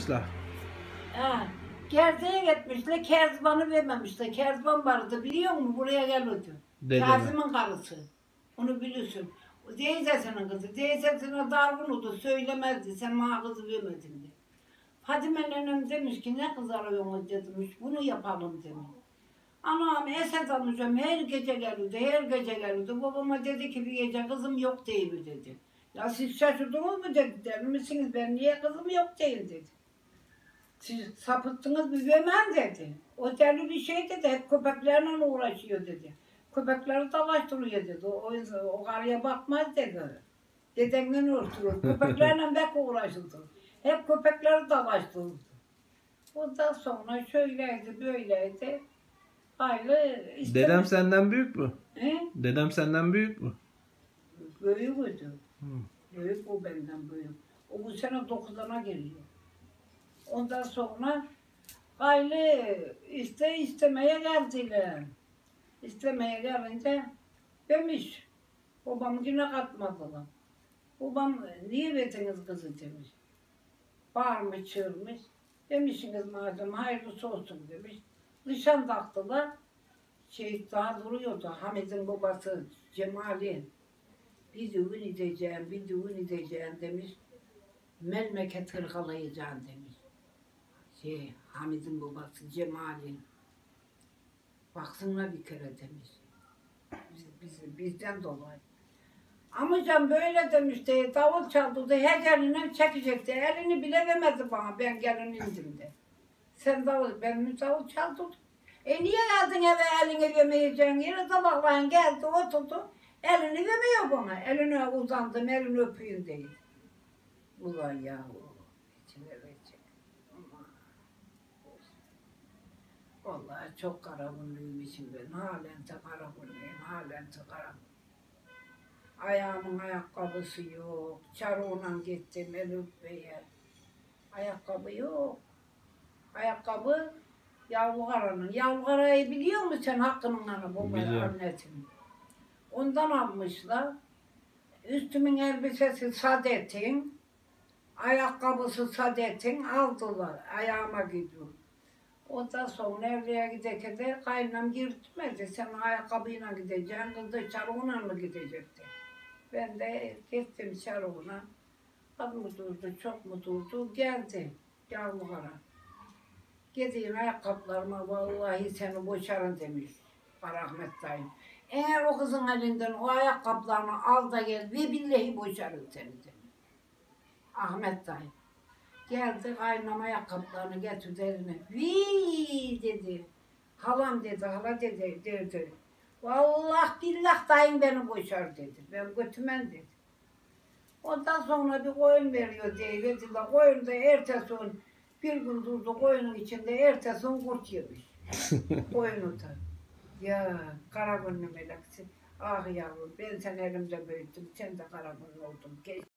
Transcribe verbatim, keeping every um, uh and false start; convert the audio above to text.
gitmişler. Ha, Kerze'ye gitmişler, Kerzban'ı vermemişler. Kerzban vardı, biliyor musun? Buraya geliyordu. Dedeme. Kazım'ın karısı. Onu biliyorsun. O teyzesinin kızı. Teyzesine dargın oldu, söylemezdi. Sen bana kızı vermedin diye. Fadime nenem demiş ki, ne kız arıyorsunuz demiş, bunu yapalım demiş. Anam Esed amcam her gece geliyordu, her gece geliyordu. Babama dedi ki bir gece kızım yok değil mi dedi. Ya siz şaşırdınız mı dedi, der misiniz, ben niye kızım yok değil dedi. Siz sapıttınız mı vermem dedi. O deli bir şey dedi, hep köpeklerle uğraşıyor dedi. Köpekleri dalaştırıyor dedi, o, o, o karıya bakmaz dedi. Dedenden örtülür, köpeklerle bek uğraşıldı. Hep köpekleri dalaştırdı. Ondan sonra şöyleydi, böyleydi. Haylı işte. Dedem senden büyük mü? He? Dedem senden büyük mü? Büyüktü. Hı. Büyük, o benden büyük. O bu sene dokuzuna geliyor. Ondan sonra haylı işte istemeye geldiler. İstemeye gelince demiş. Babam yine katmadılar. Babam niye verdiniz kızı demiş. Bağırmış çığırmış. Demişsiniz madem hayırlısı olsun demiş. Nişan taktılar. Şey daha duruyordu, Hamid'in babası Cemal'i. Bir düğün edeceğim, bir düğün edeceğim demiş. Memleket hırkalayacağım demiş. Şey, Hamid'in babası Cemal'i. Baksınlar bir kere demiş. Biz, biz, bizden dolayı. Amcam böyle demişti, davul çaldı da hecelinden çekecekti. Elini bile vermedi bana, ben gelin indim de. Sen davul, ben mi davul çaldım? E niye geldin eve elini vermeyeceksin? Yine sabahleyin geldi, oturdu. Elini vermiyor bana. Eline uzandım, elini öpeyim değil. Ulan yahu, içine verecek. Vallahi çok karabulluyum ben. Halen de karabulluyum, halen de karabulluyum. Ayağımın ayakkabısı yok. Çarığına gittim Elif Bey'e. Ayakkabı yok. Ayakkabı Yavrukara'nın. Yavrukara'yı biliyor musun sen Hakkı'nın hanı bu annesinin? Ondan almışlar. Üstümün elbisesi Sadet'in, ayakkabısı Sadet'in aldılar. Ayağıma gidiyor. Ondan sonra evliye giderken de kaynam girtmedi. Sen ayakkabıyla gideceksin, kız da çarığına mı gidecekti? Ben de gittim çarığına. Az mı durdu, çok mu durdu? Geldi Yavrukara. Gideyim ayakkabılarıma, vallahi seni boşarım demiş rahmet dayım. Eğer o kızın elinden o ayakkabılarını al da gel ve billahi boşarım seni demiş. Ahmet dayım. Geldi kaynama ayakkabılarını getirdi eline. Vii dedi. Halam dedi, hala dedi, dedi. Vallahi billah dayım beni boşar dedi. Ben götümem dedi. Ondan sonra bir koyun veriyor diye verdiler. Koyun da ertesi gün bir gün durdu koyunun içinde, ertesi gün kurt yemiş. Koyunu da. Ya kara gönlüm meleksin. Ah yavrum ben seni elimde büyüttüm, sen de kara gönlüm oldun.